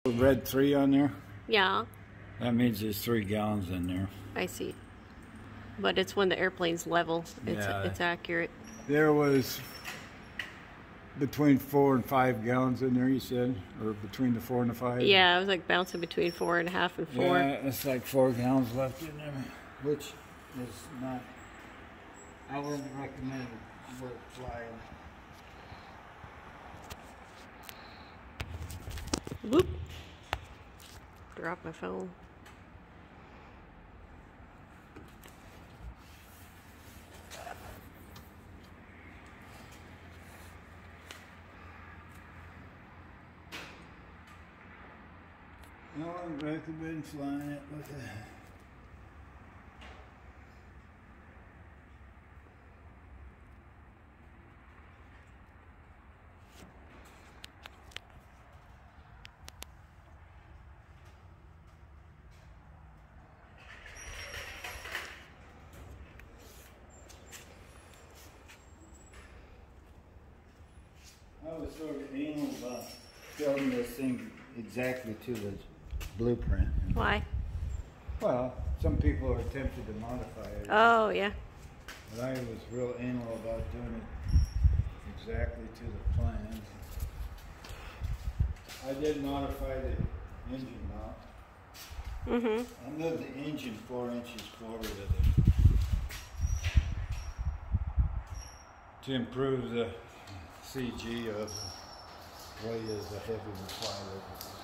Red 3 on there? Yeah. That means there's 3 gallons in there. I see. But it's when the airplane's level. Yeah. It's accurate. There was between 4 and 5 gallons in there, you said? Or between the 4 and the 5? Yeah, I was like bouncing between 4.5 and 4. Yeah, it's like 4 gallons left in there, which is not, I wouldn't recommend it worth flying. Whoop. Drop my phone. I wouldn't recommend flying it with that. I was sort of anal about building this thing exactly to the blueprint. Why? Well, some people are tempted to modify it. Oh, yeah. But I was real anal about doing it exactly to the plans. I did modify the engine mount. I moved the engine 4 inches forward with it to improve the CG of the way is a heavy plywood.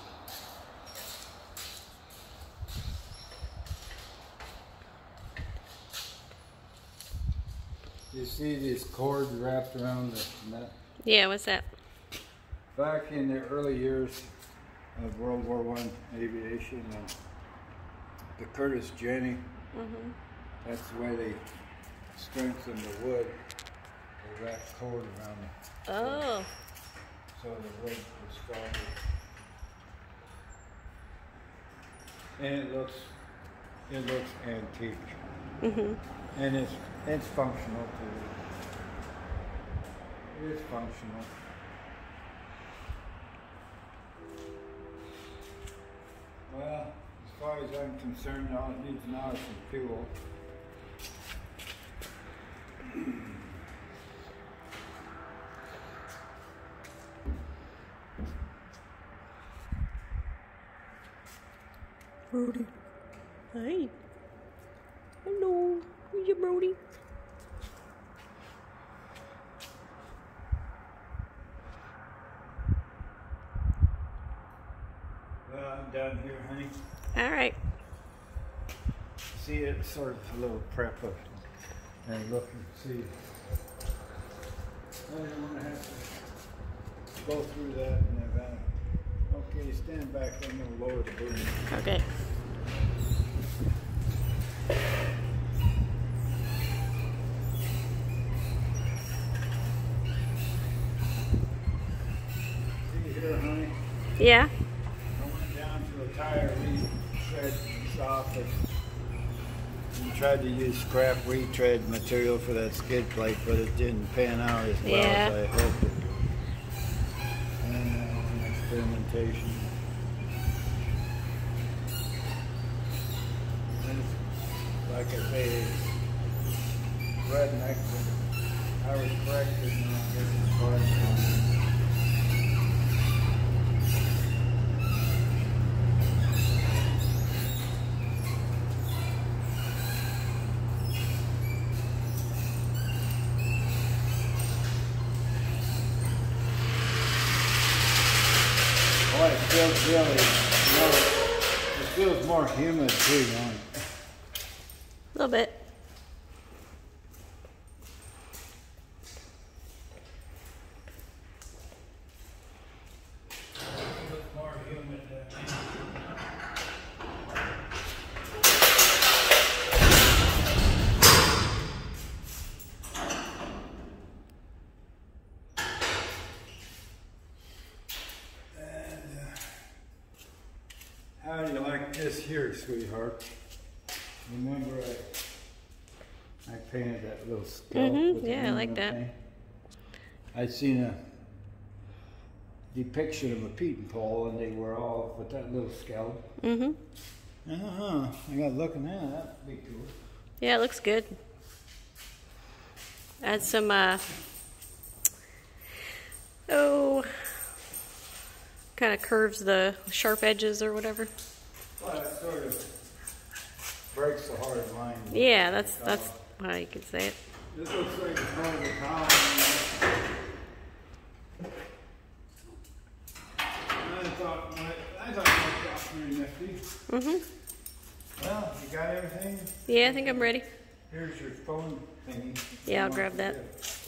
You see these cords wrapped around the neck? Yeah, what's that? Back in the early years of World War I aviation, the Curtis Jenny, that's the way they strengthened the wood. They wrapped cord around it. Oh. So the wood was stronger. And it looks antique. And it's functional too. It's functional. Well, as far as I'm concerned, all it needs now is some fuel. Brody. Hi. Hello. Who's your Brody? Well, I'm done here, honey. All right. See, it's sort of a little prep of and look and see. I don't want to have to go through that and then okay, stand back. I'm going to lower the boom. Okay. See here, honey? Yeah. I went down to a tire retread shop and tried to use scrap retread material for that skid plate, but it didn't pan out as well as I hoped it. And experimentation. And like I say, redneck, but I was corrected and I guess as far as boy, it feels really, it feels more humid too, don't it? A little bit. More humid how do you like this here, sweetheart? Remember I painted that little skull with the yeah, I like aluminum that. paint? I'd seen depiction of a Pietenpol, and they were all with that little scallop. Mm-hmm. I got looking at that. That'd be cool. Yeah, it looks good. Add some, kind of curves the sharp edges or whatever. Well, it sort of breaks the hard line. Yeah, that's how you could say it. This looks like it's part of the column. I thought it worked out pretty nifty. Mm-hmm. Well, you got everything? Yeah, I think I'm ready. Here's your phone thingy. Yeah, I'll grab that.